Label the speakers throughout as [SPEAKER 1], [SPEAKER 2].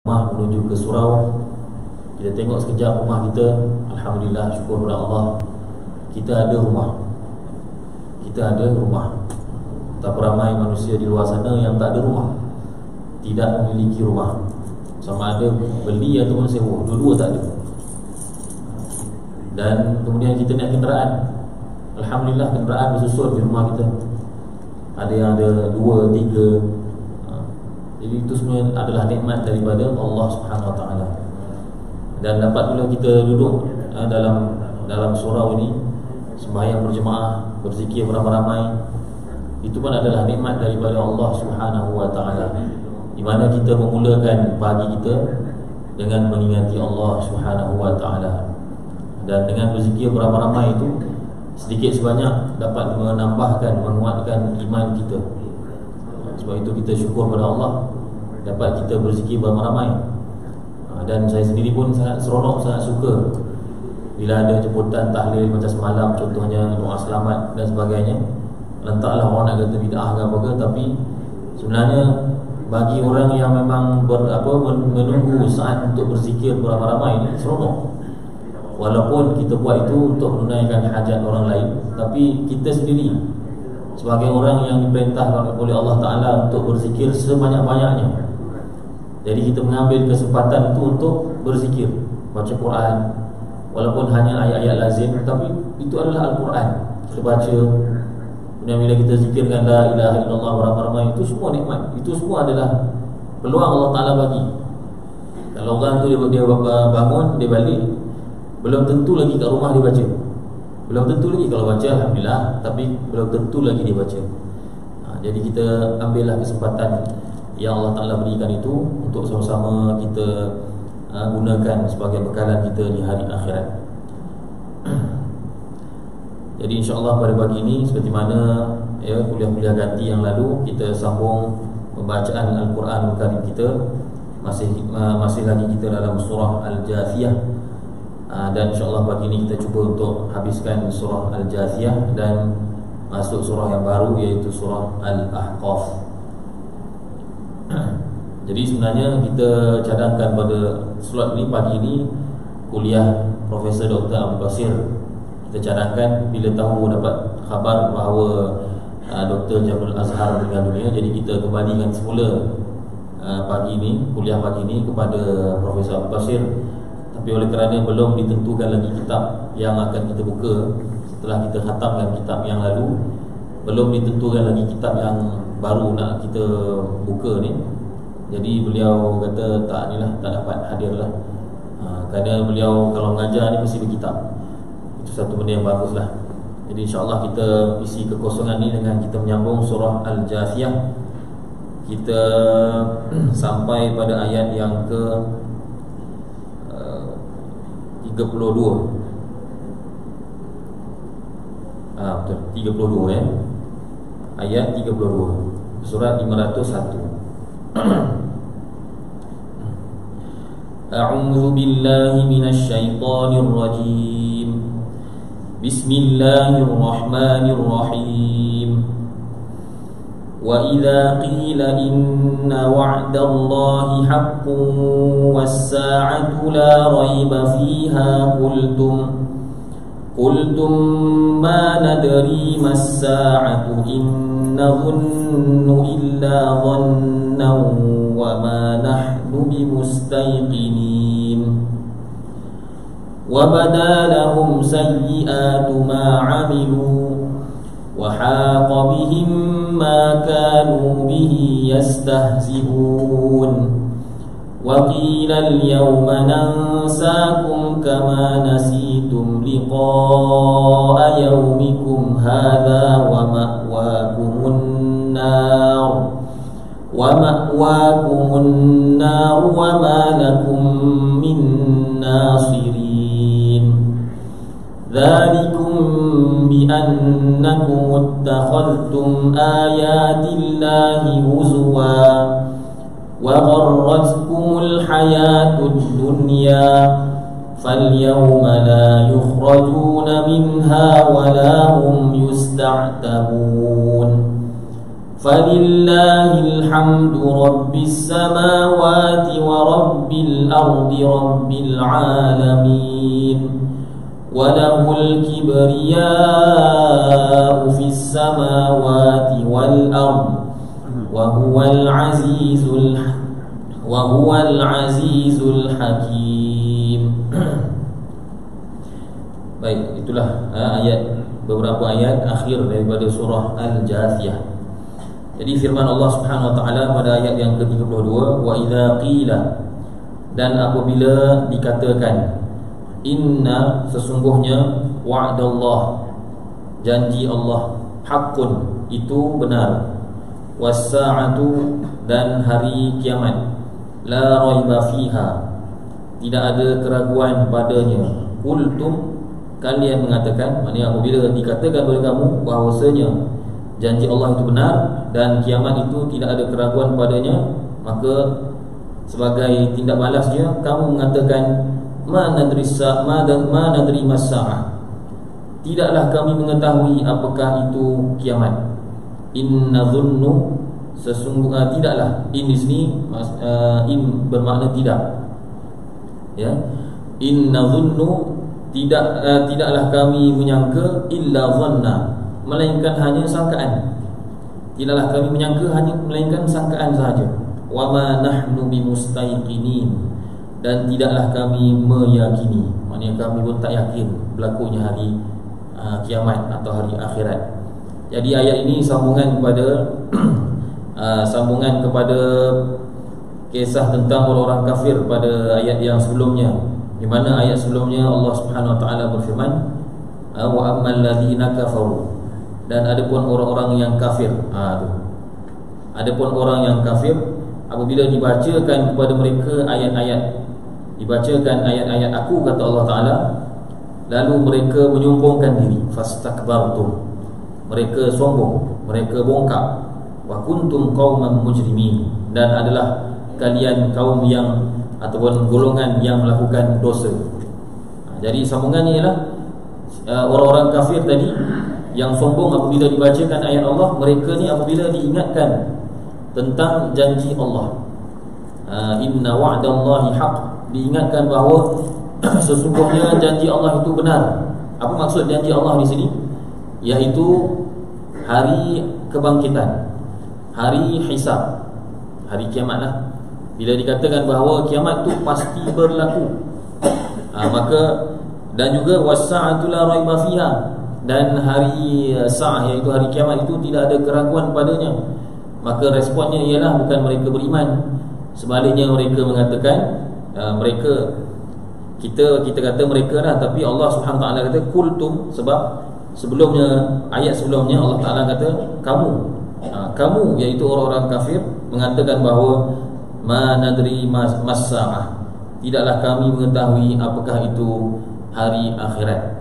[SPEAKER 1] rumah menuju ke surau. Kita tengok sekejap rumah kita, alhamdulillah, syukur kepada Allah, kita ada rumah. Kita ada rumah. Tak ramai manusia di luar sana yang tak ada rumah, tidak memiliki rumah. Sama ada beli ataupun sewa, dua-dua tak ada. Dan kemudian kita naik kenderaan, alhamdulillah kenderaan bersusun di rumah kita. Ada yang ada 2, 3. Jadi itu semua adalah nikmat daripada Allah Subhanahu Wa Taala. Dan dapat pula kita duduk dalam surau ini, sembahyang berjemaah, berzikir beramai-ramai. Itu pun adalah nikmat daripada Allah Subhanahu Wa Taala, di mana kita memulakan pagi kita dengan mengingati Allah Subhanahu Wa Taala. Dan dengan berzikir beramai-ramai itu, sedikit sebanyak dapat menambahkan, menguatkan iman kita. Sebab itu kita syukur kepada Allah dapat kita berzikir beramai-ramai. Dan saya sendiri pun sangat seronok, sangat suka bila ada jemputan tahlil macam semalam, contohnya doa selamat dan sebagainya. Letaklah orang nak kata bid'ah ke apa ke, tapi sebenarnya bagi orang yang memang menunggu saat untuk berzikir beramai-ramai ini seronok. Walaupun kita buat itu untuk menunaikan hajat orang lain, tapi kita sendiri sebagai orang yang diperintahkan oleh Allah Ta'ala untuk berzikir sebanyak-banyaknya. Jadi kita mengambil kesempatan itu untuk berzikir, baca Quran. Walaupun hanya ayat-ayat lazim, tapi itu adalah Al-Quran. Kita baca. Kemudian bila kita zikirkan la ilaha illallah beramai-ramai, itu semua nikmat. Itu semua adalah peluang Allah Ta'ala bagi. Kalau orang tu dia bangun, dia balik, belum tentu lagi kat rumah dia baca. Belum tentu lagi. Kalau baca alhamdulillah, tapi belum tentu lagi dia baca. Jadi kita ambillah kesempatan yang Allah Ta'ala berikan itu untuk sama-sama kita gunakan sebagai bekalan kita di hari akhirat. Jadi insya-Allah pada pagi ini, seperti mana kuliah-kuliah ganti yang lalu, kita sambung pembacaan Al-Quran Al-Karim kita. Masih lagi kita dalam surah Al-Jathiyah. Dan insya-Allah pagi ini kita cuba untuk habiskan surah Al-Jathiyah dan masuk surah yang baru, iaitu surah Al-Ahqaf. Jadi sebenarnya kita cadangkan pada slot ini, pagi ini, kuliah Profesor Dr. Abdul Basir. Kita cadangkan bila tahu dapat khabar bahawa Dr. Jamil Azhar meninggal dunia. Jadi kita kembalikan semula pagi ini, kuliah pagi ini kepada Profesor Abdul Basir. Tapi oleh kerana belum ditentukan lagi kitab yang akan kita buka setelah kita khatamkan kitab yang lalu, belum ditentukan lagi kitab yang baru nak kita buka ni. Jadi beliau kata tak dapat hadirlah. Kerana beliau kalau mengajar ni mesti berkitab. Itu satu benda yang baguslah. Jadi insya-Allah kita isi kekosongan ni dengan kita menyambung surah Al-Jathiyah. Kita sampai pada ayat yang ke 32. Betul, 32 ya. Ayat 32 surat 501. A'udzu billahi minasy syaithanir rajim. Bismillahirrahmanirrahim. Wa idza qila inna wa'dallahi haqqun was-sa'atu la rayba fiha qultum ma nadri mas-sa'atu in nadhunnu illa dhannan wa ma nahnu bimustayqinin. Wa badalahum sayyi'atu ma 'amilu wa haqa bihim ma kanu bihi yastahzi'un. Wa qila al-yawma nansakum kama nasitum liqa'a yawmikum hadha wa ma'wakumun nar wa ma lakum min nasirin. Dzalikum bi annakum ittakhadhtum ayatillahi huzwa wa gharratkumul hayatud dunya falyawma la yukhrajuna minha wa la hum yusta'tabun. Falillahil hamdu rabbis samawati wa rabbil ardi rabbil alamin. Walahul kibriya'u fis samawati wal ardi wa huwal azizul hakim. Baik, itulah beberapa ayat akhir daripada surah Al-Jathiyah. Jadi firman Allah Subhanahu wa taala pada ayat yang ke-32, wa idza qila, dan apabila dikatakan, inna, sesungguhnya, wa'dallah, janji Allah, haqqun, itu benar, was-sa'atu, dan hari kiamat, la raiba fiha, tidak ada keraguan padanya. Qultum, kalian mengatakan, maknanya apabila dikatakan oleh kamu bahawasanya janji Allah itu benar dan kiamat itu tidak ada keraguan padanya, maka sebagai tindak balasnya kamu mengatakan, ma nadri mas-sa'ah, tidaklah kami mengetahui apakah itu kiamat. Inna dhunnu, sesungguhnya tidaklah, in di sini in bermakna tidak, ya. Inna dhunnu, tidaklah kami menyangka, illa dhanna, melainkan hanya sangkaan. Tidaklah kami menyangka melainkan sangkaan sahaja. Wa ma nahnu bimustaiqinin, dan tidaklah kami meyakini, maknanya kami pun tak yakin berlakunya hari kiamat atau hari akhirat. Jadi ayat ini sambungan kepada kisah tentang orang-orang kafir pada ayat yang sebelumnya, di mana ayat sebelumnya Allah Subhanahu wa taala berfirman, wa ammal ladzina kafaru, dan adapun orang-orang yang kafir, adapun orang yang kafir, apabila dibacakan kepada mereka dibacakan ayat-ayat aku, kata Allah Ta'ala, lalu mereka menyombongkan diri, fastakbartum, mereka sombong, mereka bongkak, wa kuntum qauman mujrimin, dan adalah kalian kaum yang ataupun golongan yang melakukan dosa. Jadi sambungannya ialah orang-orang kafir tadi yang sombong apabila dibacakan ayat Allah, mereka ni apabila diingatkan tentang janji Allah, inna wa'dallahi haqq, diingatkan bahawa sesungguhnya janji Allah itu benar. Apa maksud janji Allah di sini? Iaitu hari kebangkitan, hari hisab, hari kiamat lah. Bila dikatakan bahawa kiamat itu pasti berlaku, maka, dan juga was-sa'atu la raiba fiha, dan hari sa'ah, iaitu hari kiamat itu tidak ada keraguan padanya, maka responnya ialah bukan mereka beriman, sebaliknya mereka mengatakan, kita kata mereka dah, tapi Allah Subhanahu wa taala kata kultum, sebab sebelumnya, ayat sebelumnya Allah Taala kata kamu, iaitu orang-orang kafir, mengatakan bahawa ma nadri mas-sa'ah, tidaklah kami mengetahui apakah itu hari akhirat.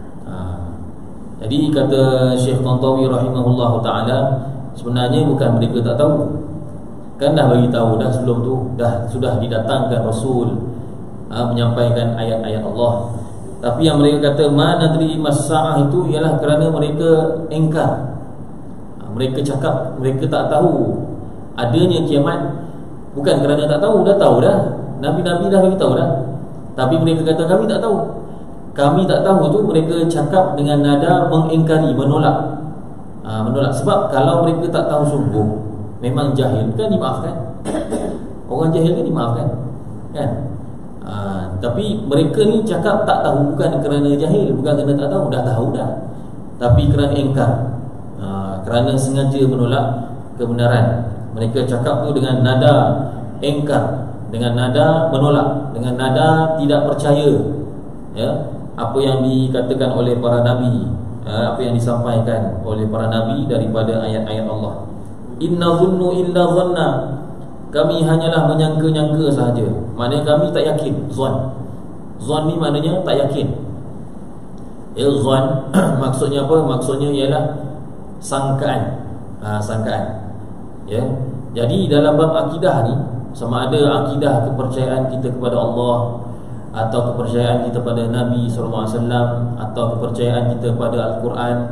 [SPEAKER 1] Jadi kata Syekh Tantawi rahimahullahu taala, sebenarnya bukan mereka tak tahu, kan dah bagi tahu dah sebelum tu, sudah didatangkan Rasul menyampaikan ayat-ayat Allah. Tapi yang mereka kata ma nadri mas-sa'ah itu ialah kerana mereka engkar. Mereka cakap mereka tak tahu adanya kiamat, bukan kerana tak tahu, dah tahu dah, Nabi-Nabi dah bagi tahu dah. Tapi mereka kata kami tak tahu. Kami tak tahu tu mereka cakap dengan nada mengingkari, menolak. Menolak, sebab kalau mereka tak tahu sungguh, memang jahil, kan dimaafkan. Orang jahil kan dimaafkan, kan? Tapi mereka ni cakap tak tahu, bukan kerana jahil, bukan kerana tak tahu, dah tahu dah, tapi kerana ingkar, kerana sengaja menolak kebenaran. Mereka cakap tu dengan nada ingkar, dengan nada menolak, dengan nada tidak percaya, ya, apa yang dikatakan oleh para nabi, apa yang disampaikan oleh para nabi daripada ayat-ayat Allah. Inna dhunnu illa dhanna, kami hanyalah menyangka-nyangka sahaja. Maknanya kami tak yakin. Zon ni maknanya tak yakin. Zon maksudnya apa? Maksudnya ialah sangkaan. Sangkaan. Ya. Jadi dalam bab akidah ni, sama ada akidah kepercayaan kita kepada Allah, atau kepercayaan kita pada Nabi SAW, atau kepercayaan kita pada Al-Quran,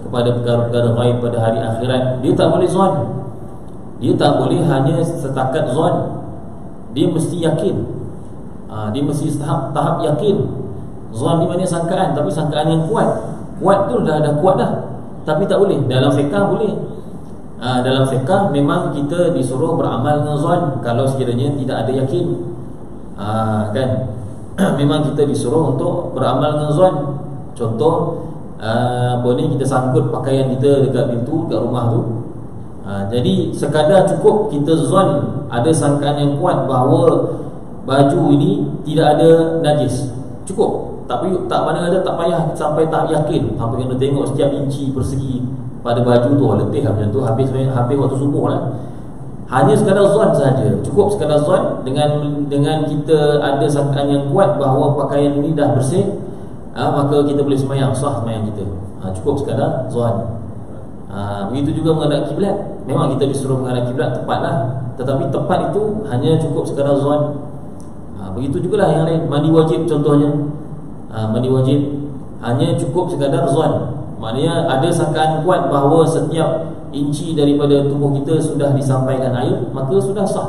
[SPEAKER 1] kepada perkara-perkara ghaib pada hari akhirat, dia tak boleh zon. Dia tak boleh hanya setakat zon. Dia mesti yakin. Dia mesti tahap yakin. Zon ni maknanya sangkaan, tapi sangkaan yang kuat. Kuat tu dah kuat dah. Tapi tak boleh. Dalam fiqh boleh. Dalam fiqh memang kita disuruh beramal dengan zon kalau sekiranya tidak ada yakin. Kan? Memang kita disuruh untuk beramal dengan zon. Contoh kita sangkut pakaian kita dekat pintu, dekat rumah tu. Jadi sekadar cukup kita zon, ada sangkaan yang kuat bahawa baju ini tidak ada najis, cukup. Tak mana ada, tak payah sampai tak yakin, sampai kena tengok setiap inci persegi pada baju tu. Letih lah macam tu, habis waktu subuh lah. Hanya sekadar zon saja, cukup sekadar zon. Dengan kita ada sangkaan yang kuat bahawa pakaian ini dah bersih, maka kita boleh sembahyang, sah sembahyang kita. Cukup sekadar zon. Begitu juga menghadap kiblat. Memang kita disuruh menghadap kiblat, tepatlah. Tetapi tepat itu hanya cukup sekadar zon. Begitu jugalah yang lain. Mandi wajib contohnya, mandi wajib hanya cukup sekadar zon. Maknanya ada sangkaan kuat bahawa setiap inci daripada tubuh kita sudah disampaikan air, maka sudah sah.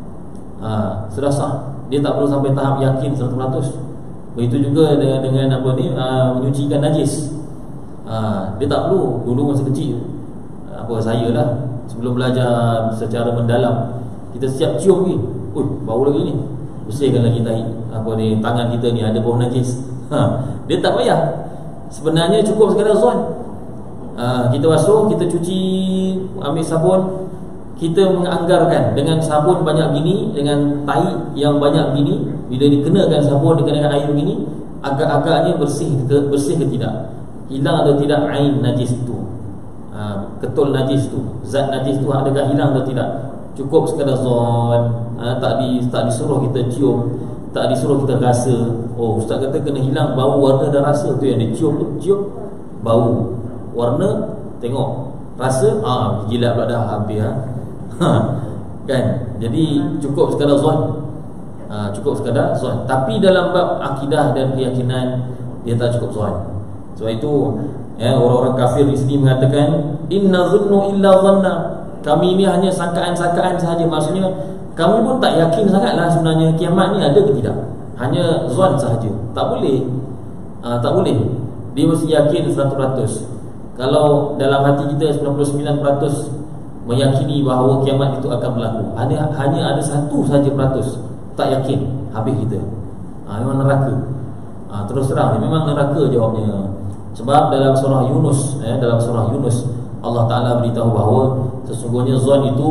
[SPEAKER 1] Sudah sah. Dia tak perlu sampai tahap yakin 100%. Begitu juga dengan menyucikan najis. Dia tak perlu. Dulu masa kecil, saya lah, sebelum belajar secara mendalam, kita siap cium ni, bau lagi ni, bersihkan lagi tangan kita ni ada bau najis. Dia tak payah. Sebenarnya cukup sekadar zon. Kita basuh, kita cuci, ambil sabun, kita menganggarkan dengan sabun banyak gini, dengan tai yang banyak gini, bila dikenakan sabun dengan air begini, agak-agaknya bersih ke tidak, hilang atau tidak ain najis itu, ketul najis itu, zat najis itu adakah hilang atau tidak. Cukup sekadar zon. Tak disuruh kita cium, tak disuruh kita rasa. Ustaz kata kena hilang bau, warna dan rasa. Tu yang dicium tu, cium bau, warna tengok, rasa jilat pula dah habis kan. Jadi cukup sekadar zon. Cukup sekadar zon. Tapi dalam bab akidah dan keyakinan, dia tak cukup zon. Sebab itu orang-orang kafir di sini mengatakan inna dhunnu illa dhanna. Kami ini hanya sangkaan-sangkaan sahaja. Maksudnya kami pun tak yakin sangatlah sebenarnya kiamat ni ada ke tidak. Hanya zon sahaja. Tak boleh. Tak boleh. Dia mesti yakin 100%. Kalau dalam hati kita 99% meyakini bahawa kiamat itu akan berlaku, hanya ada 1 sahaja peratus tak yakin, habis kita. Memang neraka. Terus terang, memang neraka jawabnya. Sebab dalam surah Yunus, Allah Ta'ala beritahu bahawa sesungguhnya zon itu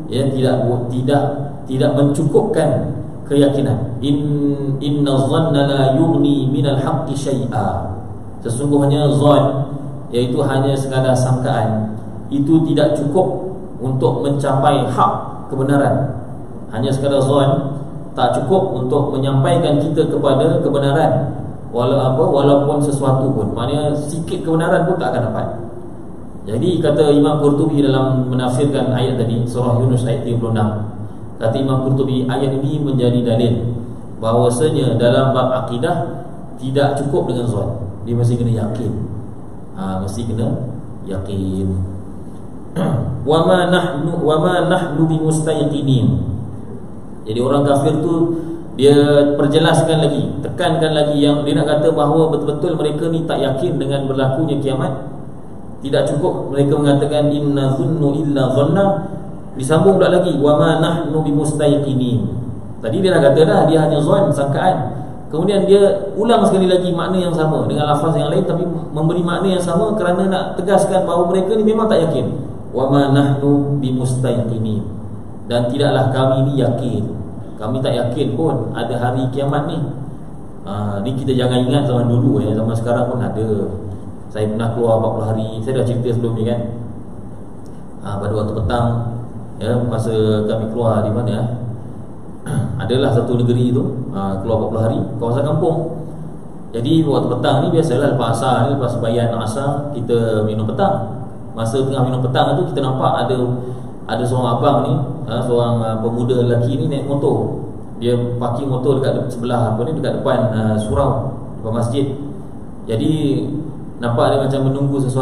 [SPEAKER 1] tidak mencukupkan keyakinan. Inna dhanna la yughni minal haqqi syai'a. Sesungguhnya zon, iaitu hanya sekadar sangkaan, itu tidak cukup untuk mencapai hak kebenaran. Hanya sekadar zon tak cukup untuk menyampaikan kita kepada kebenaran, walaupun sesuatu pun. Maknanya sikit kebenaran pun tak akan dapat. Jadi kata Imam Qurtubi dalam menafsirkan ayat tadi, surah Yunus ayat 36, kata Imam Qurtubi, ayat ini menjadi dalil bahawasanya dalam bab akidah tidak cukup dengan zon. Dia mesti kena yakin. Mesti kena yakin. Wa ma nahnu bimustayqinin. Jadi orang kafir tu dia perjelaskan lagi, tekankan lagi, yang dia nak kata bahawa betul-betul mereka ni tak yakin dengan berlakunya kiamat. Tidak cukup mereka mengatakan inna dhunnu illa dhanna. Disambung pula lagi, wa ma nahnu bimustayqinin. Tadi dia dah kata dah, dia hanya zon, sangkaan. Kemudian dia ulang sekali lagi makna yang sama dengan lafaz yang lain, tapi memberi makna yang sama kerana nak tegaskan bahawa mereka ni memang tak yakin. Wa ma nahnu bimustayqinin. Dan tidaklah kami ni yakin. Kami tak yakin pun ada hari kiamat ni. Ni kita jangan ingat zaman dulu, zaman sekarang pun ada. Saya pernah keluar 40 hari. Saya dah cerita sebelum ni kan. Pada waktu petang, masa kami keluar di mana, adalah satu negeri tu, keluar 40 hari, kawasan kampung. Jadi waktu petang ni biasalah lepas asar, lepas sembahyang asar, kita minum petang. Masa tengah minum petang tu, kita nampak ada seorang abang ni, seorang pemuda lelaki ni naik motor. Dia parking motor dekat sebelah dekat depan surau, depan masjid. Jadi nampak dia macam menunggu sesuatu.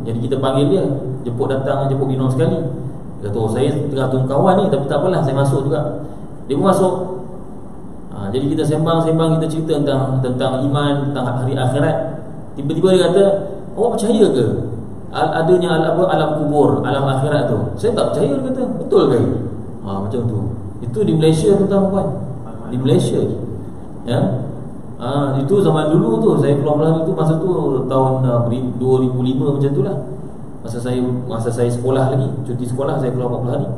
[SPEAKER 1] Jadi kita panggil dia, jemput datang, jemput minum sekali. Dia kata, oh saya tengah tunggu kawan ni, tapi tak apalah, saya masuk juga. Dia pun masuk. Jadi kita sembang-sembang, kita cerita tentang iman, tentang hari akhirat. Tiba-tiba dia kata, awak percaya ke adanya alam kubur, alam akhirat tu? Saya tak percaya, dia kata. Betul ke? Macam tu. Itu di Malaysia, tuan-tuan. Di Malaysia. Ya. Itu zaman dulu tu, saya keluar Melaka tu, masa tu tahun 2005 macam tu lah. Masa saya sekolah lagi, cuti sekolah, saya keluar 40 hari.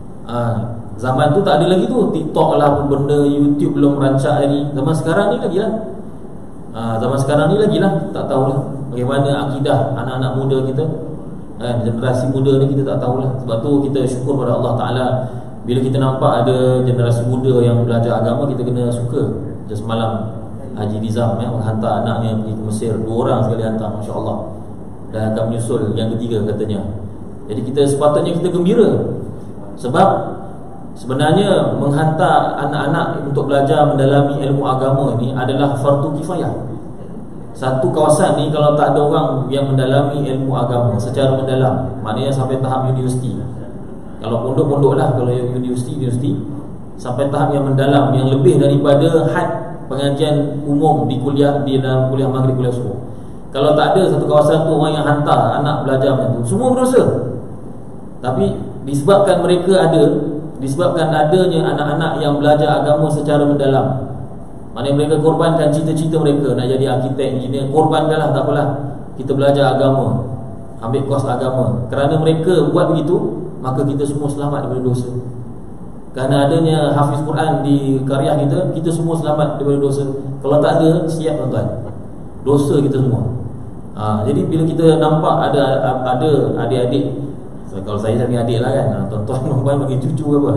[SPEAKER 1] Zaman tu tak ada lagi tu TikTok lah, apa benda, YouTube belum rancak lagi. Zaman sekarang ni lagi lah. Zaman sekarang ni lagi lah. Tak tahulah bagaimana akidah anak-anak muda kita, generasi muda ni kita tak tahulah. Sebab tu kita syukur pada Allah Ta'ala, bila kita nampak ada generasi muda yang belajar agama, kita kena suka. Macam semalam Haji Nizam menghantar anaknya pergi ke Mesir, 2 orang sekali hantar, Masya Allah. Dan akan menyusul yang ketiga katanya. Jadi kita sepatutnya kita gembira. Sebab sebenarnya menghantar anak-anak untuk belajar mendalami ilmu agama ni adalah fardu kifayah. Satu kawasan ni kalau tak ada orang yang mendalami ilmu agama secara mendalam, maknanya sampai tahap universiti. Kalau pondok-pondok lah, kalau universiti sampai tahap yang mendalam, yang lebih daripada had pengajian umum di kuliah, di dalam kuliah maghrib, kuliah subuh. Kalau tak ada satu kawasan tu orang yang hantar anak belajar macam tu, semua berdosa. Tapi disebabkan adanya anak-anak yang belajar agama secara mendalam, maknanya mereka korbankan cita-cita mereka nak jadi arkitek, engineer, korbankanlah, tak apalah, kita belajar agama, ambil kos agama. Kerana mereka buat begitu, maka kita semua selamat daripada dosa. Kerana adanya hafiz Quran di karya kita semua selamat daripada dosa. Kalau tak ada, siap tuan-tuan, dosa kita semua. Jadi bila kita nampak ada adik-adik, kalau saya punya adik lah kan, tuan-tuan bagi cucu apa,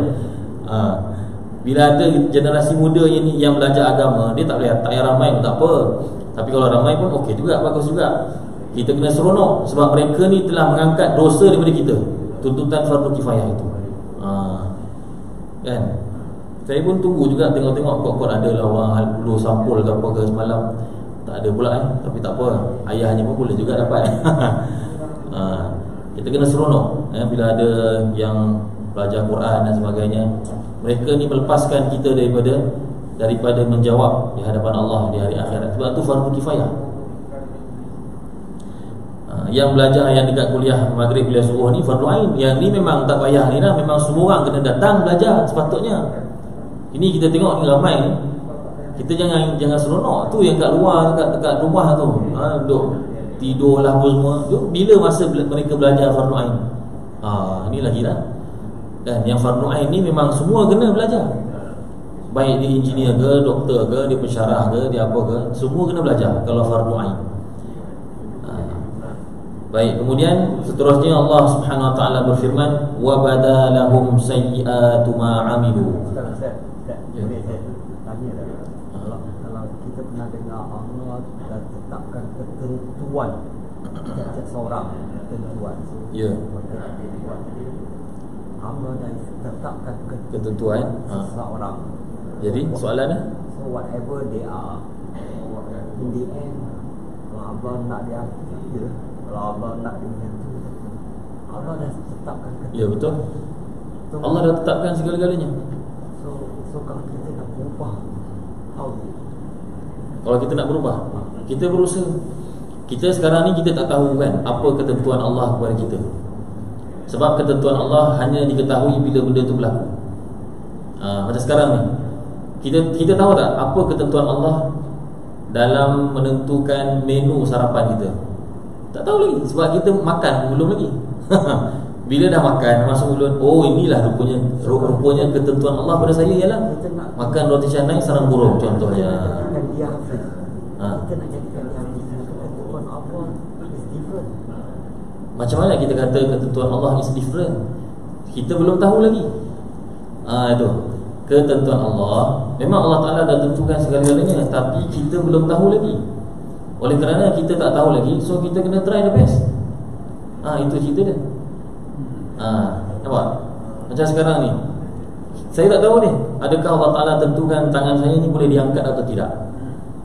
[SPEAKER 1] bila ada generasi muda ini yang belajar agama, dia tak payah ramai pun tak apa. Tapi kalau ramai pun okey juga, bagus juga. Kita kena seronok, sebab mereka ni telah mengangkat dosa daripada kita. Tuntutan fardu kifayah itu. Kan? Saya pun tunggu juga, tengok-tengok kok ada lah orang perlu sampul ke apa ke semalam. Tak ada pula tapi tak apa, ayahnya pun boleh juga dapat. Kita kena seronok bila ada yang belajar Quran dan sebagainya. Mereka ni melepaskan kita daripada menjawab di hadapan Allah di hari akhirat. Sebab tu fardu kifayah. Yang belajar yang dekat kuliah maghrib, kuliah subuh ni fardu ain. Yang ni memang tak payah ni lah, memang semua orang kena datang belajar sepatutnya. Ini kita tengok ni ramai ni, kita jangan seronok tu yang kat luar, dekat rumah tu, duduk tidur lah apa semua tu. Bila masa mereka belajar fardu ain? Ni lagi lah. Dan yang fardu ain ni memang semua kena belajar, baik dia engineer ke, doktor ke, dia pensyarah ke, dia apa ke, semua kena belajar kalau fardu ain. Baik, kemudian seterusnya Allah Subhanahu Wa Taala berfirman, wa badalahum sayyi'atu ma 'amilu.
[SPEAKER 2] Kalau kita pernah dengar Allah dah tetapkan ketentuan setiap seorang, ketentuan. Ya. Allah dah tetapkan ketentuan seseorang.
[SPEAKER 1] Jadi soalannya,
[SPEAKER 2] so whatever they are, in the end, kalau Allah nak dia, kalau Allah nak dia macam tu, Allah dah tetapkan ketentuan.
[SPEAKER 1] Ya, betul. So, Allah dah tetapkan segala-galanya.
[SPEAKER 2] So kalau kita nak berubah,
[SPEAKER 1] kalau kita nak berubah, kita berusaha. Kita sekarang ni kita tak tahu kan apa ketentuan Allah kepada kita. Sebab ketentuan Allah hanya diketahui bila benda tu berlaku. Macam sekarang ni, kita tahu tak apa ketentuan Allah dalam menentukan menu sarapan kita? Tak tahu lagi, sebab kita makan belum lagi. Bila dah makan, masuk mulut, oh inilah rupanya ketentuan Allah pada saya ialah makan roti canai sarang burung contohnya.
[SPEAKER 2] Kita nak jadikan ketentuan Allah is different.
[SPEAKER 1] Macam mana kita kata ketentuan Allah is different? Kita belum tahu lagi. Itu ketentuan Allah. Memang Allah Ta'ala dah tentukan segala-galanya, tapi kita belum tahu lagi. Oleh kerana kita tak tahu lagi, so kita kena try the best. Itu cerita dia. Nampak? Macam sekarang ni, saya tak tahu ni, adakah Allah Ta'ala tentukan tangan saya ni boleh diangkat atau tidak.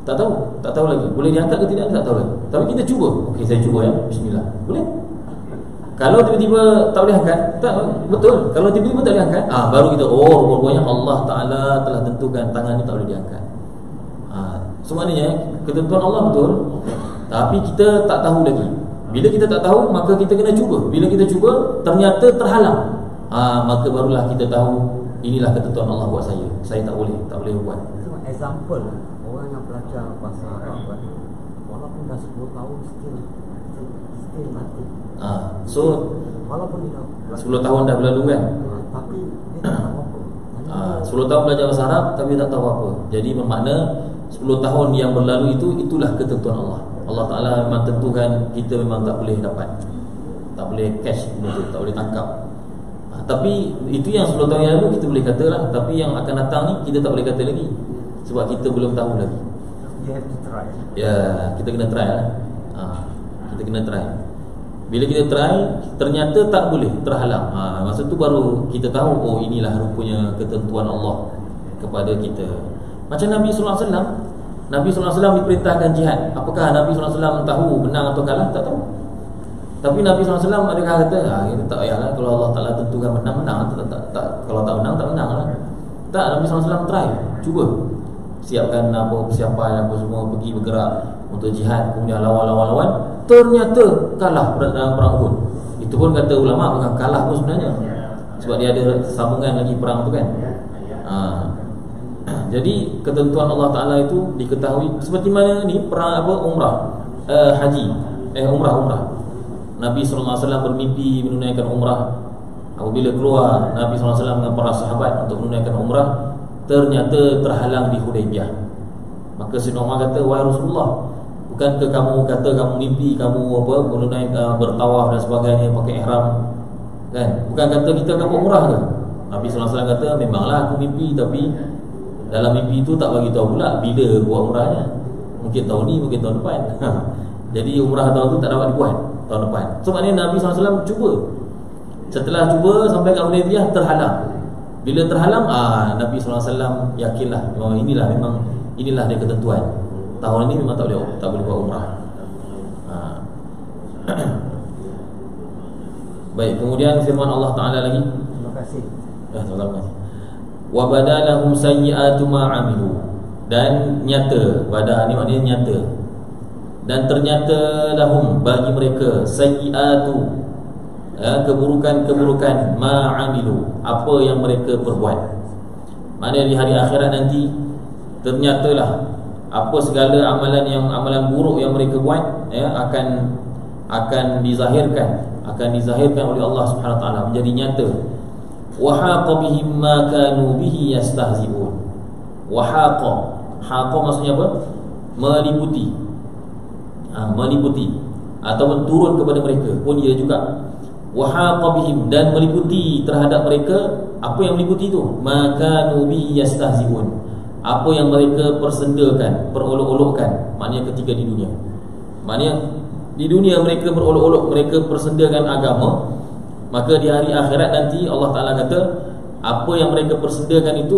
[SPEAKER 1] Tak tahu lagi. Boleh diangkat ke tidak, tak tahu lagi. Tapi kita cuba. Okey, saya cuba ya. Bismillah. Boleh? Kalau tiba-tiba tak boleh angkat, tak, betul. Kalau tiba-tiba tak boleh angkat, baru kita rupanya Allah Ta'ala telah tentukan tangan ni tak boleh diangkat. So maknanya ketentuan Allah betul, tapi kita tak tahu lagi. Bila kita tak tahu, maka kita kena cuba. Bila kita cuba, ternyata terhalang, maka barulah kita tahu inilah ketentuan Allah buat saya. Saya tak boleh buat.
[SPEAKER 2] Itu example orang yang belajar bahasa Arab kan, walaupun dah 10 tahun still mati.
[SPEAKER 1] So
[SPEAKER 2] walaupun dia
[SPEAKER 1] 10 tahun dah berlalu kan,
[SPEAKER 2] tapi dia tak tahu apa.
[SPEAKER 1] 10 tahun belajar bahasa Arab tapi tak tahu apa. Jadi bermakna 10 tahun yang berlalu itulah ketentuan Allah. Allah Ta'ala memang tentukan kita memang tak boleh dapat, tak boleh catch benda tu, tak boleh tangkap. Tapi itu yang 10 tahun yang lalu kita boleh kata lah. Tapi yang akan datang ni kita tak boleh kata lagi, sebab kita belum tahu lagi.
[SPEAKER 2] You have to try.
[SPEAKER 1] Ya, kita kena try lah. Kita kena try. Bila kita try, ternyata tak boleh, terhalang. Masa tu baru kita tahu, oh inilah rupanya ketentuan Allah kepada kita. Macam Nabi SAW. Nabi SAW diperintahkan jihad. Apakah Nabi SAW tahu menang atau kalah? Tak tahu. Tapi Nabi SAW adakah kata, kita tak payahlah, kalau Allah Ta'ala tentukan menang. Kalau tak menang, tak menang lah. Tak, Nabi SAW try, cuba. Siapkan persiapan apa semua, pergi bergerak untuk jihad, kemudian lawan. Ternyata kalah dalam perang Uhud. Itu pun kata ulama bukan kalah pun sebenarnya, sebab dia ada sambungan lagi perang tu kan. Jadi ketentuan Allah Ta'ala itu diketahui. Seperti mana ni perang umrah, umrah. Nabi SAW bermimpi menunaikan umrah. Apabila keluar Nabi SAW dengan para sahabat untuk menunaikan umrah, ternyata terhalang di Hudaybiyah. Maka Sayyidina Umar kata, wahai Rasulullah, bukankah kamu kata kamu mimpi kamu menunaikan bertawaf dan sebagainya, pakai ihram kan? Bukan kata kita akan buat umrah ke? Nabi SAW kata, memanglah aku mimpi, tapi dalam mimpi itu tak bagi tahu pula bila buat umrahnya. Mungkin tahun ni, mungkin tahun depan. Jadi umrah tahun tu tak dapat dibuat tahun depan. So maknanya Nabi SAW cuba. Setelah cuba sampai ke Hudaybiyah, terhalang. Bila terhalang, Nabi SAW yakinlah memang inilah dia ketentuan. Tahun ini memang tak boleh buat umrah. Baik, kemudian firman Allah Ta'ala lagi.
[SPEAKER 2] Terima kasih.
[SPEAKER 1] Terima kasih. Wa badalahum sayyi'atu ma 'amilu. Dan nyata, bada ni maknanya nyata. Dan ternyata lahum, bagi mereka, sayyi'atu, keburukan-keburukan, ma 'amilu, apa yang mereka perbuat. Maknanya di hari akhirat nanti ternyatalah apa segala amalan buruk yang mereka buat akan dizahirkan oleh Allah Subhanahu Wa Taala, menjadi nyata. Wa haqa bihim ma kanu bihi yastahzi'un. Wa haqa maksudnya apa? Meliputi. Meliputi ataupun turun kepada mereka pun ia juga. Wa haqa bihim, dan meliputi terhadap mereka. Apa yang meliputi itu? Ma kanu bihi yastahzi'un, apa yang mereka persendakan, perolok-olokkan. Maknanya ketika di dunia, maknanya di dunia mereka berolok-olok, mereka persendakan agama. Maka di hari akhirat nanti Allah Ta'ala kata, apa yang mereka persendakan itu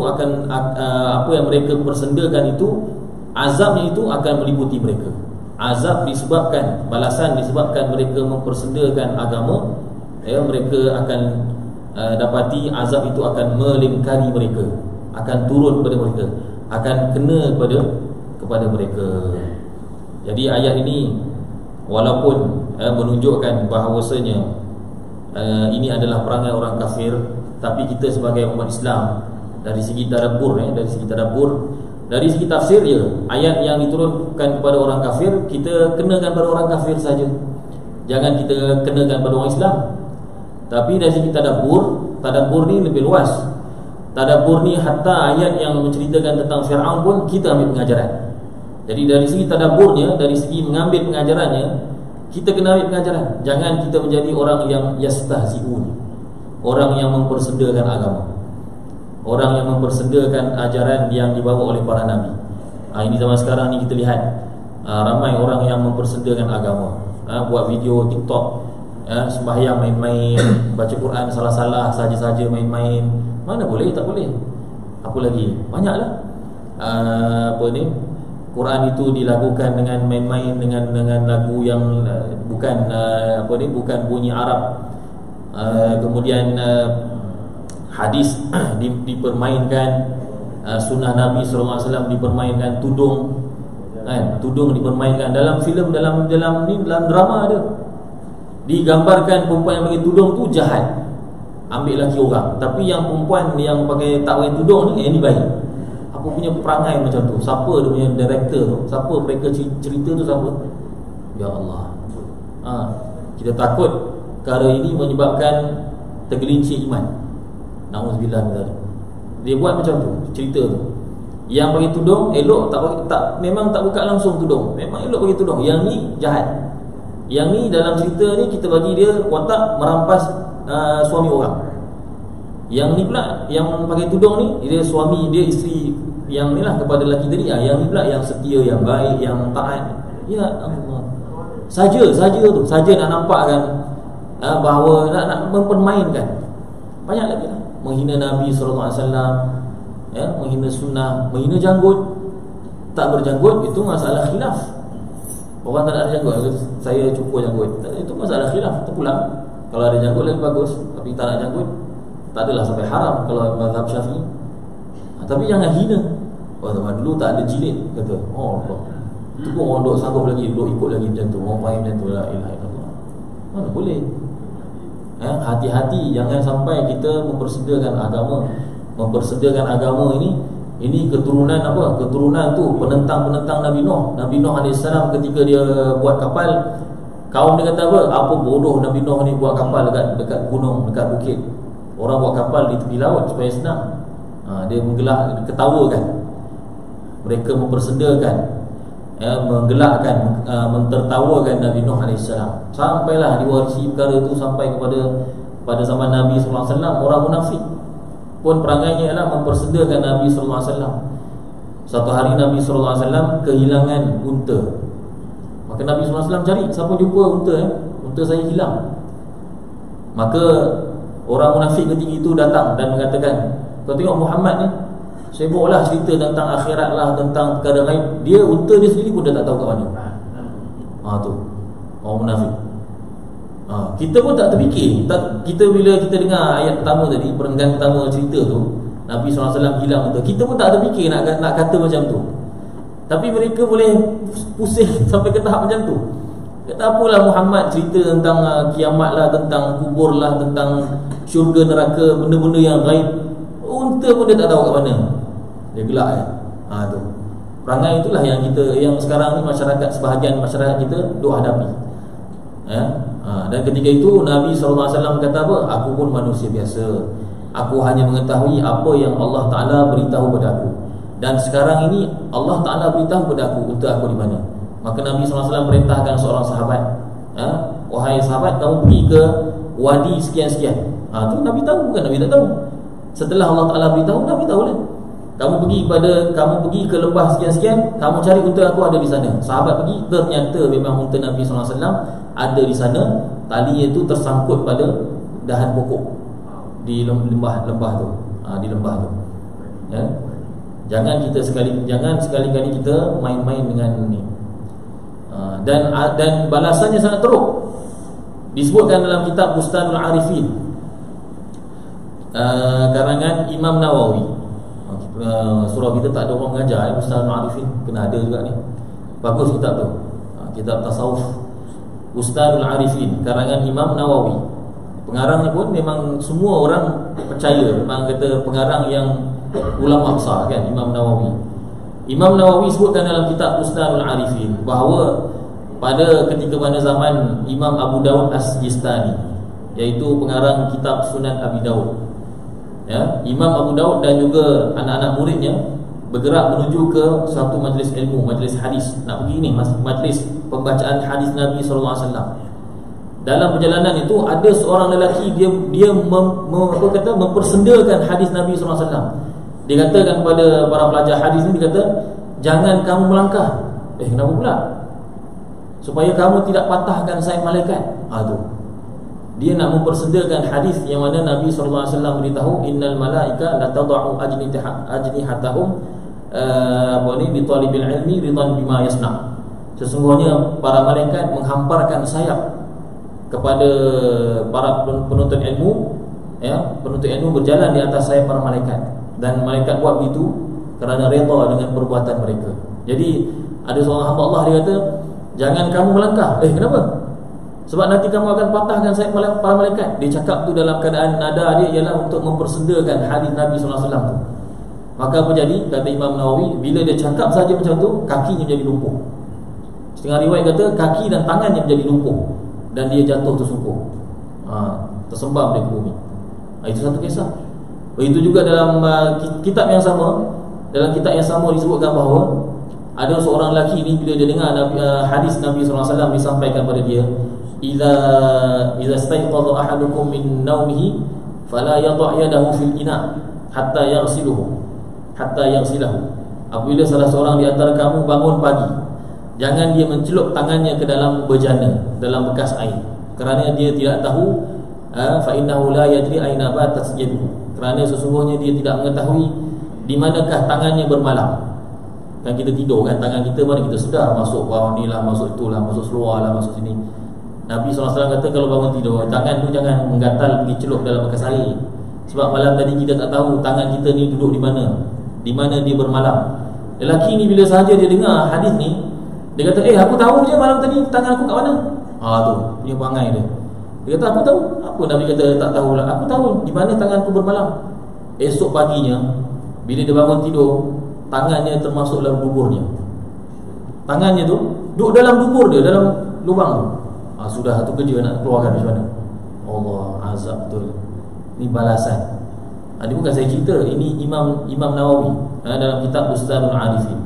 [SPEAKER 1] azabnya itu akan meliputi mereka. Azab disebabkan, balasan disebabkan mereka mempersendakan agama. Mereka akan dapati azab itu akan melingkari mereka, akan turun kepada mereka, akan kena kepada mereka. Jadi ayat ini walaupun menunjukkan bahawasanya ini adalah perangai orang kafir, tapi kita sebagai umat Islam, dari segi tadabbur, dari segi tafsir ayat yang diturunkan kepada orang kafir, kita kenakan pada orang kafir saja, jangan kita kenakan pada orang Islam. Tapi dari segi tadabbur ni lebih luas. Tadabbur ni hatta ayat yang menceritakan tentang Fir'aun pun kita ambil pengajaran. Jadi dari segi tadabburnya, dari segi mengambil pengajarannya, kita kena ambil pengajaran. Jangan kita menjadi orang yang yastahzi'un, orang yang mempersendakan agama, orang yang mempersendakan ajaran yang dibawa oleh para nabi. Ini zaman sekarang ni kita lihat ramai orang yang mempersendakan agama, buat video TikTok, sembahyang main-main, baca Quran salah-salah, saja-saja main-main. Mana boleh, tak boleh. Apa lagi? Banyaklah Quran itu dilakukan dengan main-main, dengan lagu yang bukan bukan bunyi Arab. Kemudian hadis dipermainkan, sunnah Nabi sallallahu alaihi wasallam dipermainkan, tudung dipermainkan dalam filem, dalam drama ada. Digambarkan perempuan yang pakai tudung tu jahat, ambil laki orang. Tapi yang perempuan yang pakai tak pakai tudung ni, ini baik. Apa punya perangai macam tu? Siapa dia punya director tu? Siapa mereka cerita tu siapa? Ya Allah. Kita takut perkara ini menyebabkan tergelincir iman. Nauzubillah min dzalik. Dia buat macam tu, cerita tu. Yang pakai tudung elok, memang tak buka langsung tudung. Memang elok pakai tudung. Yang ni jahat. Yang ni dalam cerita ni kita bagi dia watak merampas suami orang. Yang ni pula yang pakai tudung ni, dia suami, dia isteri yang ni lah kepada lelaki tadi. Yang ni pula yang setia, yang baik, yang taat. Ya Allah. Saja tu, saja nak nampakkan bahawa nak mempermainkan. Banyak lagi lah. Menghina Nabi sallallahu alaihi wasallam, menghina sunnah, menghina janggut. Tak berjanggut itu masalah khilaf. Orang tak ada janggut, saya cukur janggut, itu masalah khilaf, terpulang. Kalau ada janggut lagi bagus, tapi tak nak janggut, tak adalah sampai haram kalau mazhab Syafi'i. Tapi jangan hina. Zaman dulu tak ada jilid, kata. Oh Allah, itu pun orang duk sanggup lagi, duk ikut lagi macam tu. Orang faham macam tu, la ilaha illallah. Mana boleh. Hati-hati, jangan sampai kita mempersedakan agama ini keturunan apa? Keturunan tu penentang Nabi Nuh. Nabi Nuh AS ketika dia buat kapal, kaum dia kata apa? Apa bodoh Nabi Nuh ni buat kapal dekat gunung, dekat bukit. Orang buat kapal di tepi laut supaya senang. Dia menggelak, ketawakan. Mereka mempersedakan, menggelakkan, mentertawakan Nabi Nuh AS. Sampailah diwarisi perkara itu sampai pada zaman Nabi sallallahu alaihi wasallam. Orang munafik pun perangainya ialah mempersedakan Nabi sallallahu alaihi wasallam. Satu hari Nabi sallallahu alaihi wasallam kehilangan unta. Maka Nabi sallallahu alaihi wasallam cari, siapa jumpa unta, unta saya hilang. Maka orang munafik ketika itu datang dan mengatakan, kau tengok Muhammad ni sibuklah cerita tentang akhirat lah, tentang perkara gaib. Dia unta dia sendiri pun dah tak tahu kat mana. Tu orang munafik. Kita pun tak terfikir. Kita bila kita dengar ayat pertama tadi, perenggan pertama cerita tu, Nabi SAW hilang unta, kita pun tak terfikir nak kata macam tu. Tapi mereka boleh pusing sampai ke tahap macam tu. Kata apalah Muhammad cerita tentang kiamat lah, tentang kubur lah, tentang syurga neraka, benda-benda yang gaib. Unta pun dia tak tahu kat mana. Dia gelak tu. Perangai itulah yang sekarang ni masyarakat, sebahagian masyarakat kita duk hadapi. Dan ketika itu Nabi SAW kata apa? Aku pun manusia biasa. Aku hanya mengetahui apa yang Allah Ta'ala beritahu pada aku. Dan sekarang ini Allah Ta'ala beritahu pada aku unta aku di mana. Maka Nabi SAW perintahkan seorang sahabat, wahai sahabat, kamu pergi ke wadi sekian-sekian. Tu Nabi tahu, bukan Nabi tak tahu. Setelah Allah Ta'ala beritahu, Nabi tahu lah. Kamu pergi ke lembah sekian-sekian, kamu cari unta aku ada di sana. Sahabat pergi, ternyata memang unta Nabi SAW ada di sana. Talinya itu tersangkut pada dahan pokok di lembah tu. Di lembah tu. Jangan sekali-kali kita main-main dengan ni. Dan balasannya sangat teruk. Disebutkan dalam kitab Bustanul Arifin, karangan Imam Nawawi. Surah kita tak ada orang mengajar Bustanul Arifin, kena ada juga ni. Bagus kitab tu. Kitab tasawuf Bustanul Arifin, karangan Imam Nawawi. Pengarangnya pun memang semua orang percaya, memang kata pengarang yang ulama besar kan, Imam Nawawi. Imam Nawawi sebutkan dalam kitab Bustanul Arifin bahawa pada ketika mana zaman Imam Abu Dawud As-Sijistani, iaitu pengarang kitab Sunan Abi Dawud, Imam Abu Dawud dan juga anak-anak muridnya bergerak menuju ke suatu majlis ilmu, majlis hadis. Nak pergi ni majlis pembacaan hadis Nabi SAW. Dalam perjalanan itu ada seorang lelaki, dia mempersendakan hadis Nabi SAW. Dia katakan kepada para pelajar hadis ni, dia kata, jangan kamu melangkah. Kenapa pula? Supaya kamu tidak patahkan sayap malaikat. Tu. Dia nak mempersedakan hadis yang mana Nabi SAW beritahu, innal malaika la tad'u ajnihatahum bi talibil ilmi ridan bima yasna. Sesungguhnya para malaikat menghamparkan sayap kepada para penuntut ilmu, ya, penuntut ilmu berjalan di atas sayap para malaikat, dan malaikat buat begitu kerana redha dengan perbuatan mereka. Jadi ada seorang hamba Allah, dia kata, jangan kamu melangkah. Kenapa? Sebab nanti kamu akan patahkan sayap para malaikat. Dia cakap tu dalam keadaan nada dia ialah untuk mempersedakan hadis Nabi SAW tu. Maka apa jadi? Kata Imam Nawawi, bila dia cakap saja macam tu, kakinya jadi lumpuh. Setengah riwayat kata kaki dan tangannya menjadi lumpuh, dan dia jatuh tersungkur, tersembam di bumi. Itu satu kisah. Begitu juga dalam kitab yang sama. Dalam kitab yang sama disebutkan bahawa ada seorang lelaki ni, bila dia dengar hadis Nabi SAW disampaikan pada dia, Iza staiqadha ahadukum min naumihi fala yadha' yadahu fil ina hatta yaghsilahu. Apabila salah seorang di antara kamu bangun pagi, jangan dia mencelup tangannya ke dalam bejana, dalam bekas air, kerana dia tidak tahu fa innahu la yadri aina batat yaduhu, kerana sesungguhnya dia tidak mengetahui di manakah tangannya bermalam. Kan kita tidur kan, tangan kita mana kita sedar, masuk bawah ni lah, masuk itulah, masuk seluar lah, masuk sini. Nabi SAW kata kalau bangun tidur, tangan tu jangan menggatal pergi celup dalam bekas air, sebab malam tadi kita tak tahu tangan kita ni duduk di mana dia bermalam. Lelaki ni bila sahaja dia dengar hadis ni, dia kata, aku tahu je malam tadi tangan aku kat mana. Tu punya perangai dia. Dia kata, aku tahu. Apa Nabi kata tak tahulah? Aku tahu di mana tangan aku bermalam. Esok paginya bila dia bangun tidur, tangannya termasuk dalam duburnya. Tangannya tu duduk dalam dubur dia, dalam lubang tu. Sudah satu kerja nak keluarkan macam mana? Allah, azab betul. Ini balasan. Ini bukan saya cerita, ini Imam Nawawi dalam kitab Bustanul Arifin.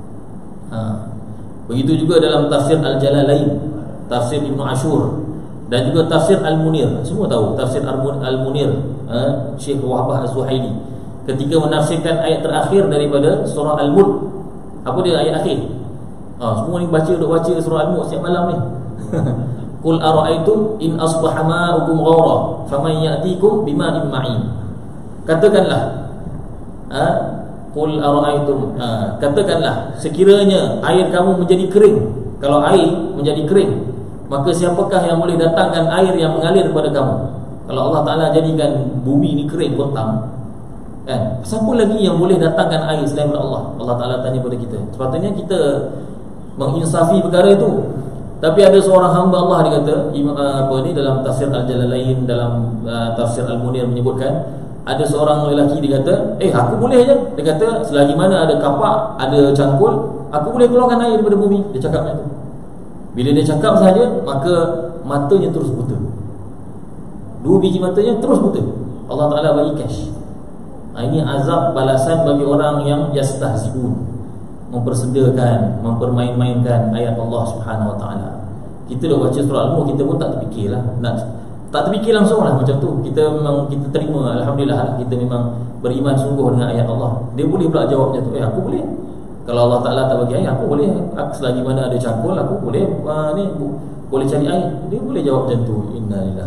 [SPEAKER 1] Begitu juga dalam tafsir Al-Jalalain, tafsir Ibn Ashur, dan juga tafsir Al-Munir. Semua tahu tafsir Al-Munir, Syekh Wahbah Az-Zuhaili, ketika menafsirkan ayat terakhir daripada surah Al-Mulk. Apa dia ayat akhir? Semua ni baca surah Al-Mulk setiap malam ni. Qul ara'aytum in asbaha ma'ukum ghawra faman ya'tikum bima'in ma'in. Katakanlah, qul ara'aytum, katakanlah, sekiranya air kamu menjadi kering. Kalau air menjadi kering, maka siapakah yang boleh datangkan air yang mengalir kepada kamu? Kalau Allah Ta'ala jadikan bumi ni kering, kontang, kan, siapa lagi yang boleh datangkan air selain Allah? Allah Ta'ala tanya pada kita. Sepatutnya kita menginsafi perkara itu. Tapi ada seorang hamba Allah, dia kata, dalam tafsir Al-Jalalain, dalam tafsir Al-Munir menyebutkan, ada seorang lelaki, dia kata, aku boleh je. Dia kata, selagi mana ada kapak, ada cangkul, aku boleh keluarkan air daripada bumi. Dia cakap macam tu. Bila dia cakap saja, maka matanya terus buta. 2 biji matanya terus buta. Allah Ta'ala bagi cash. Ini azab balasan bagi orang yang yastahzi'un, mempersedakan, mempermain-mainkan ayat Allah Subhanahu Wa Ta'ala. Kita dah baca surah Al-Mulk, kita pun tak terfikirlah, tak terfikir langsung lah macam tu. Kita memang kita terima, alhamdulillah, kita memang beriman sungguh dengan ayat Allah. Dia boleh pula jawab macam tu, aku boleh. Kalau Allah Ta'ala tak bagi air, aku boleh. Selagi mana ada cangkul, aku boleh boleh cari air. Dia boleh jawab macam tu. Innalillah.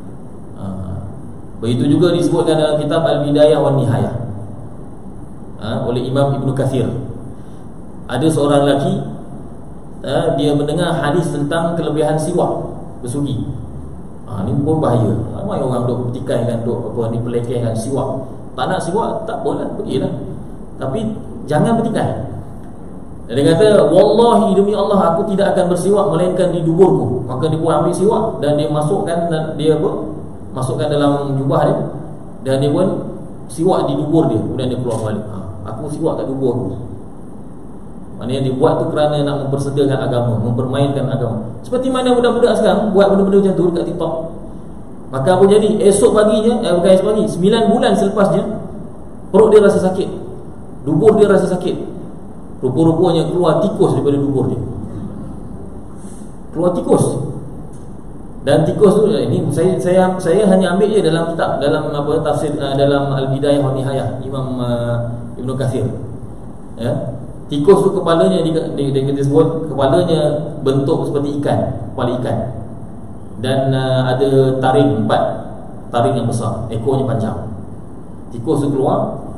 [SPEAKER 1] Begitu juga disebutkan dalam kitab Al-Bidayah wan Nihayah oleh Imam Ibn Kathir. Ada seorang lelaki, dia mendengar hadis tentang kelebihan siwak bersugi. Ni pun bahaya. Ramai orang duk petikaikan, ni pelekehkan siwak. Tak nak siwak, tak boleh, pergilah. Tapi jangan petikai. Dia kata, wallahi demi Allah, aku tidak akan bersiwak melainkan di duburku. Maka dia pun ambil siwak dan dia masukkan dalam jubah dia, dan dia pun siwak di dubur dia. Kemudian dia keluar balik, aku siwak kat duburku. Maknanya dia buat tu kerana nak mempersedakan agama, mempermainkan agama. Seperti mana budak-budak sekarang buat benda-benda macam tu dekat TikTok. Maka apa jadi? Esok paginya, bukan esok pagi, 9 bulan selepasnya, perut dia rasa sakit, dubur dia rasa sakit. Rupa-rupanya keluar tikus daripada dubur dia. Keluar tikus. Dan tikus tu, ini saya hanya ambil je dalam kitab, dalam tafsir, dalam Al-Bidayah wan Nihayah Imam Ibn Kathir. Tikus tu kepalanya dia sebut, kepalanya bentuk seperti ikan, kepala ikan. Dan ada taring 4, taring yang besar, ekornya panjang. Tikus tu keluar,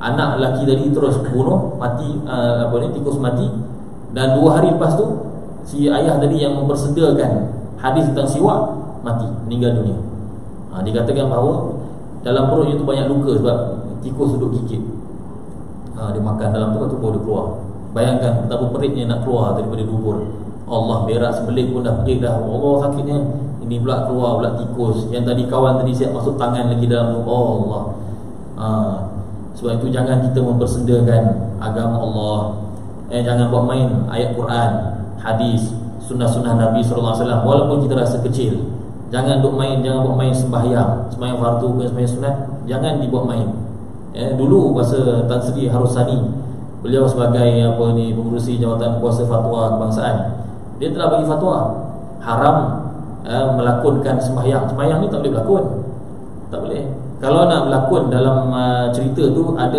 [SPEAKER 1] anak lelaki tadi terus bunuh, mati, tikus mati, dan 2 hari lepas tu si ayah tadi yang mempersedakan hadis tentang siwak mati, meninggal dunia. Dikatakan bahawa dalam perutnya tu banyak luka sebab tikus duduk gigit. Dia makan dalam tu, tubuh dia keluar. Bayangkan betapa peritnya nak keluar daripada dubur. Allah, berak sebelit pun dah perit dah. Allah, sakitnya. Ini pula keluar pula tikus. Yang tadi kawan tadi siap masuk tangan lagi dalam tu. Allah. Sebab itu jangan kita mempersendakan agama Allah. Jangan buat main ayat Quran, hadis, sunnah-sunnah Nabi SAW. Walaupun kita rasa kecil, jangan buat main sembahyang fardu ke sembahyang sunat, jangan dibuat main. Dulu masa Tan Sri Harusani, beliau sebagai pengurusi jawatan kuasa fatwa kebangsaan, dia telah bagi fatwa haram melakonkan sembahyang. Sembahyang ni tak boleh berlakon, tak boleh. Kalau nak berlakon dalam cerita tu ada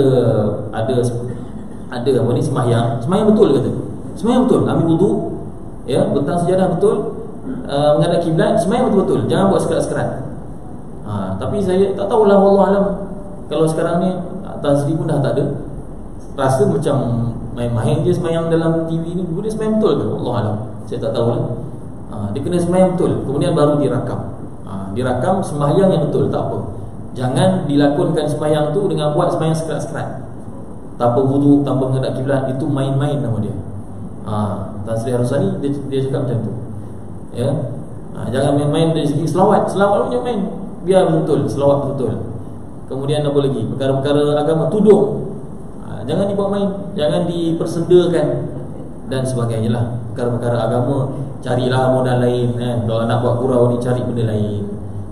[SPEAKER 1] sembahyang betul kata. Sembahyang betul, ambil wudu, bentang sejadah betul, menghadap kiblat, sembahyang betul-betul. Jangan buat sekerat-sekerat. Tapi saya tak tahulah, wallahu alam. Kalau sekarang ni Tan Sri pun dah tak ada. Rasa macam main-main je sembahyang dalam TV ni. Boleh sembahyang betul ke? Wallahu alam. Saya tak tahulah. Dia kena sembahyang betul, kemudian baru dirakam. Dirakam sembahyang yang betul, tak apa. Jangan dilakonkan sembahyang tu dengan buat sembahyang sekerat-sekerat, tanpa wudu, tanpa menghadap kiblat. Itu main-main nama dia. Tan Sri Harusani dia cakap macam tu. Jangan main-main dari segi selawat punya main. Biar betul, selawat betul. Kemudian apa lagi? Perkara-perkara agama, tudung, jangan dibuat main, jangan dipersendakan dan sebagainya lah. Perkara-perkara agama, carilah modal lain. Kalau nak buat gurau ni, cari benda lain.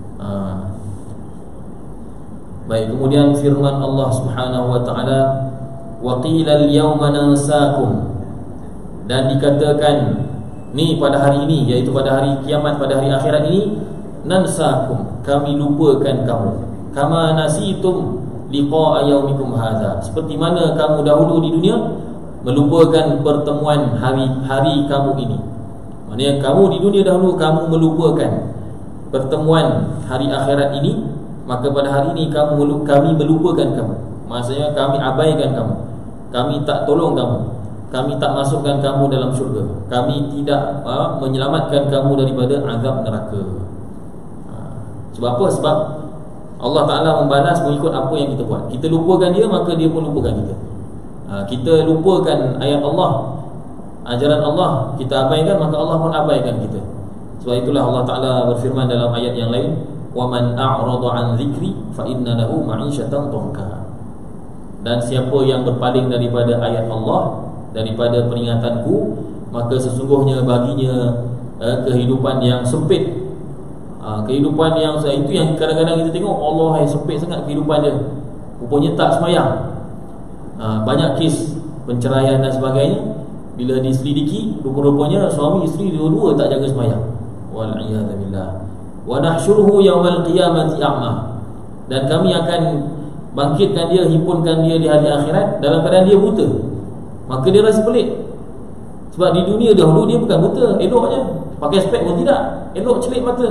[SPEAKER 1] Baik, kemudian firman Allah Subhanahu wa taala, wa qila al-yawma nansakum, dan dikatakan ni pada hari ini, iaitu pada hari kiamat, pada hari akhirat ini, nansakum, kami lupakan kamu, kama nasitum liqa'a yaumikum hadza, seperti mana kamu dahulu di dunia melupakan pertemuan hari kamu ini. Maksudnya kamu di dunia dahulu kamu melupakan pertemuan hari akhirat ini, maka pada hari ini kami melupakan kamu. Maksudnya kami abaikan kamu, kami tak tolong kamu, kami tak masukkan kamu dalam syurga, kami tidak menyelamatkan kamu daripada azab neraka. Sebab apa? Sebab Allah Ta'ala membalas mengikut apa yang kita buat. Kita lupakan dia, maka dia pun lupakan kita. Kita lupakan ayat Allah, ajaran Allah, kita abaikan, maka Allah pun abaikan kita. Sebab itulah Allah Ta'ala berfirman dalam ayat yang lain, وَمَنْ أَعْرَضَ عَنْ ذِكْرِ فَإِنَّ لَهُ مَعِيشَةً ضَنْكًا. Dan siapa yang berpaling daripada ayat Allah, daripada peringatanku, maka sesungguhnya baginya kehidupan yang sempit. Kehidupan yang itu yang kadang-kadang kita tengok, Allah sempit sangat kehidupan dia, rupanya tak semayang. Banyak kes penceraian dan sebagainya, bila diselidiki, rupa-rupanya suami isteri dua-dua tak jaga semayang. Wal'iyadzubillah. Wa nahsyuruhu yawmal qiyamati a'ma, dan kami akan bangkitkan dia, himpunkan dia di hari akhirat dalam keadaan dia buta. Maka dia rasa pelik, sebab di dunia dahulu dia bukan buta, eloknya pakai spek pun tidak, elok celik mata.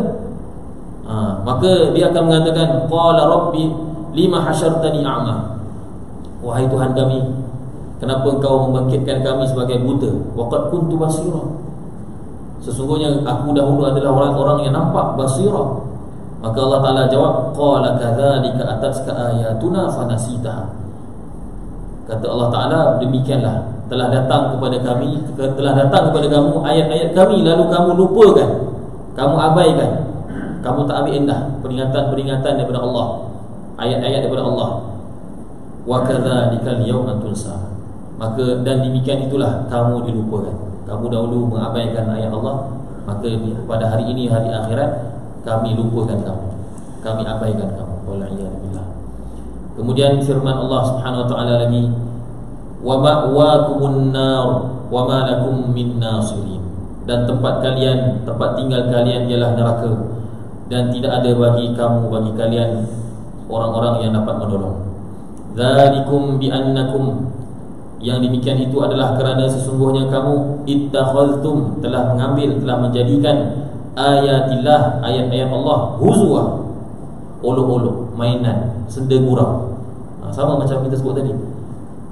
[SPEAKER 1] Maka dia akan mengatakan, qala rabbi lima hasyartani a'ma, wahai Tuhan kami, kenapa engkau membangkitkan kami sebagai buta? Wa qad kuntu basira, sesungguhnya aku dahulu adalah orang-orang yang nampak, basira. Maka Allah Ta'ala jawab, qala kadzalika atatka ayatuna fanasitaha. Kata Allah Ta'ala, demikianlah telah datang kepada kamu ayat-ayat kami, lalu kamu lupakan, kamu abaikan, kamu tak ambil endah peringatan-peringatan daripada Allah, ayat-ayat daripada Allah. Wa kadzalikal yawma tunsa, maka dan demikian itulah kamu dilupakan. Kamu dahulu mengabaikan ayat Allah, maka pada hari ini, hari akhirat, kami lupakan kamu, kami abaikan kamu. Wal'iyadzubillah. Kemudian firman Allah Subhanahu wa ta'ala lagi, wa ma'wakumun nar wa ma lakum min nasirin, dan tempat tinggal kalian ialah neraka, dan tidak ada bagi kalian orang-orang yang dapat menolong. Dzalikum bi annakum, yang demikian itu adalah kerana sesungguhnya kamu ittakhadhtum, telah menjadikan ayatillah, ayat-ayat Allah, huzwa, olok-olok, mainan, senda gurau. Sama macam kita sebut tadi,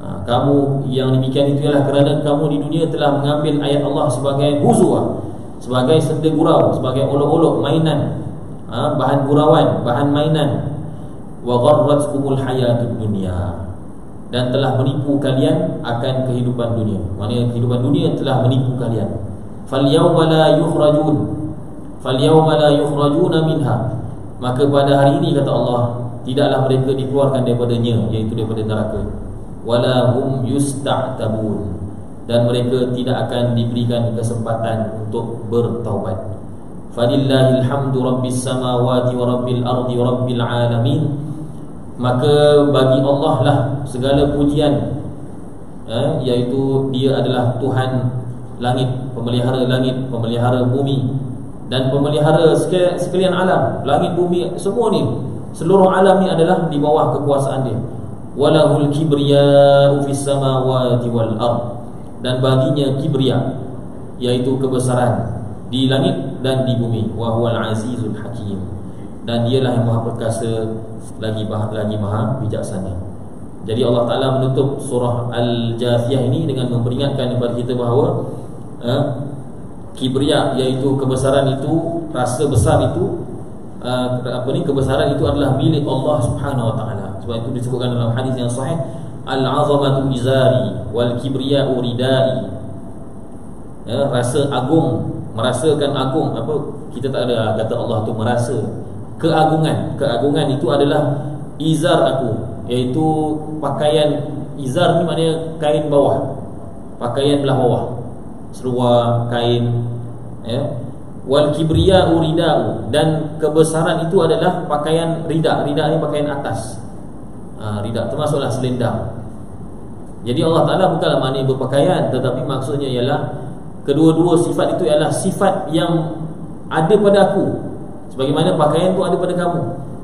[SPEAKER 1] Kamu yang demikian itu ialah kerana kamu di dunia telah mengambil ayat Allah sebagai huzwa, sebagai senda gurau, sebagai olok-olok, mainan, bahan gurauan, bahan mainan. Wa gharratkumul hayatud dunya, dan telah menipu kalian akan kehidupan dunia. Maksudnya kehidupan dunia telah menipu kalian. Fal yawma la yukhrajuna minha, maka pada hari ini kata Allah, tidaklah mereka dikeluarkan daripadanya, iaitu daripada neraka. Wala hum yusta'tabun, dan mereka tidak akan diberikan kesempatan untuk bertaubat. Falillahil hamdu rabbis samawati wa rabbil ardi wa rabbil alamin, maka bagi Allah lah segala pujian, iaitu Dia adalah Tuhan langit, pemelihara langit, pemelihara bumi, dan pemelihara sekalian alam. Langit, bumi, semua ni, seluruh alam ni adalah di bawah kekuasaan Dia. Walahul kibriya'u fis samawati wal ard, dan baginya kibriya, iaitu kebesaran di langit dan di bumi. Wa huwal azizul hakim, dan Dialah yang maha perkasa lagi maha bijaksana. Jadi Allah Ta'ala menutup surah Al-Jathiyah ini dengan memperingatkan kepada kita bahawa kibriya, iaitu kebesaran itu, rasa besar itu, kebesaran itu adalah milik Allah Subhanahu Wa Ta'ala. Sebab itu disebutkan dalam hadis yang sahih, al-'azamatu izari wal kibriya'u ridai. Rasa agung, merasakan agung, kita tak ada kata Allah tu merasa. Keagungan itu adalah izar aku, iaitu pakaian. Izar ni maknanya kain bawah, pakaian belah bawah, seluar kain, wal kibriya'u rida'u, dan kebesaran itu adalah pakaian rida. Rida ni pakaian atas, rida termasuklah selendang. Jadi Allah Ta'ala bukanlah maknanya berpakaian, tetapi maksudnya ialah kedua-dua sifat itu ialah sifat yang ada pada aku, sebagaimana pakaian itu ada pada kamu.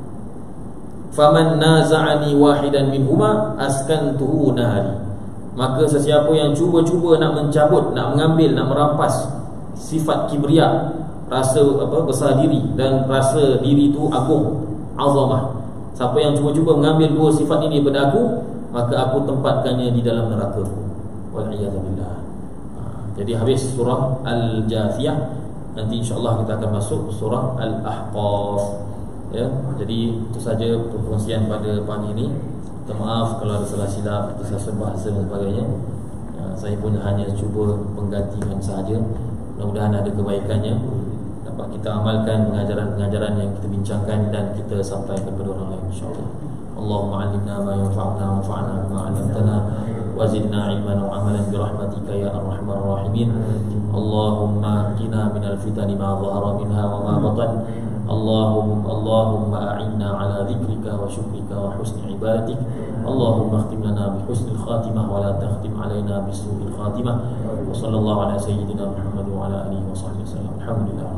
[SPEAKER 1] Faman naza'ani wahidan minhuma askantuhu nahari, maka sesiapa yang cuba-cuba nak mencabut, nak mengambil, nak merampas sifat kibriya, rasa besar diri, dan rasa diri itu agung, azamah. Siapa yang cuba-cuba mengambil dua sifat ini daripada aku, maka aku tempatkannya di dalam neraka. Wal'iyadzubillah. Jadi habis surah Al-Jathiyah, nanti insyaAllah kita akan masuk surah Al-Ahqaf. Jadi itu saja perkongsian pada pagi ini. Minta maaf kalau ada salah silap, tersalah bahasa dan sebagainya. Saya pun hanya cuba menggantikan sahaja. Mudah-mudahan ada kebaikannya, dapat kita amalkan pengajaran-pengajaran yang kita bincangkan dan kita sampaikan kepada orang lain, insyaAllah. Allahumma 'allimna ma yanfa'una wanfa'na bima 'allamtana wa zidna 'ilman wa 'amalan bi rahmatika ya arhamar rahimin. Allahumma qina minal fitani ma dhahara minha wa ma batan. Allahumma a'inna 'ala dhikrika wa syukrika wa husni ibadatik. Allahumma khtim lana bi husnil khatimah wa la takhtim 'alaina bi su'il khatimah. Wa sallallahu ala sayyidina Muhammad wa ala alihi wa sahbihi wasallam. Alhamdulillah.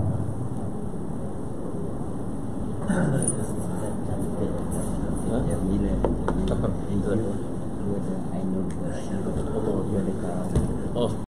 [SPEAKER 1] Bila